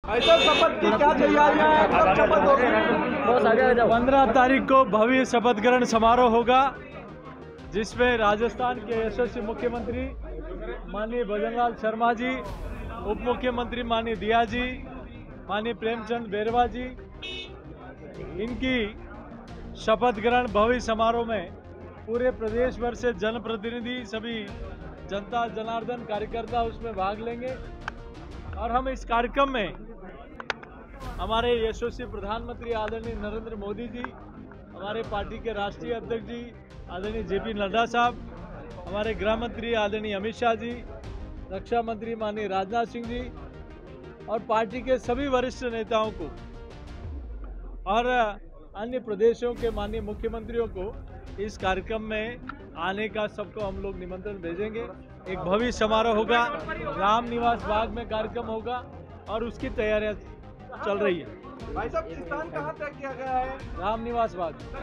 ऐसा शपथ की क्या तैयारियां हैं? कब शपथ होगी? 15 तारीख को भव्य शपथ ग्रहण समारोह होगा, जिसमें राजस्थान के यशस्वी मुख्यमंत्री माननीय भजनलाल शर्मा जी, उप मुख्यमंत्री माननीय दिया जी, माननीय प्रेमचंद बैरवा जी, इनकी शपथ ग्रहण भव्य समारोह में पूरे प्रदेश भर से जनप्रतिनिधि, सभी जनता जनार्दन कार्यकर्ता उसमें भाग लेंगे। और हम इस कार्यक्रम में हमारे यशस्वी प्रधानमंत्री आदरणीय नरेंद्र मोदी जी, हमारे पार्टी के राष्ट्रीय अध्यक्ष जी आदरणीय जेपी नड्डा साहब, हमारे गृह मंत्री आदरणीय अमित शाह जी, रक्षा मंत्री माननीय राजनाथ सिंह जी और पार्टी के सभी वरिष्ठ नेताओं को और अन्य प्रदेशों के माननीय मुख्यमंत्रियों को इस कार्यक्रम में आने का सबको हम लोग निमंत्रण भेजेंगे। एक भव्य समारोह होगा, राम निवास बाग में कार्यक्रम होगा और उसकी तैयारियां चल रही है। भाई साहब, स्थान कहाँ तय किया गया है? राम निवास बाग।